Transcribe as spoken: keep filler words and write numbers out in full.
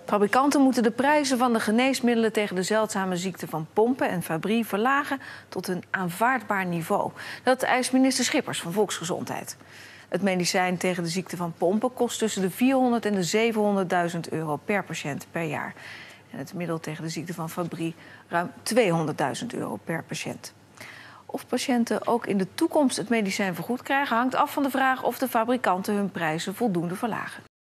Fabrikanten moeten de prijzen van de geneesmiddelen tegen de zeldzame ziekte van pompen en Fabry verlagen tot een aanvaardbaar niveau. Dat eist minister Schippers van Volksgezondheid. Het medicijn tegen de ziekte van pompen kost tussen de vierhonderd en de zevenhonderdduizend euro per patiënt per jaar. En het middel tegen de ziekte van Fabry ruim tweehonderdduizend euro per patiënt. Of patiënten ook in de toekomst het medicijn vergoed krijgen, hangt af van de vraag of de fabrikanten hun prijzen voldoende verlagen.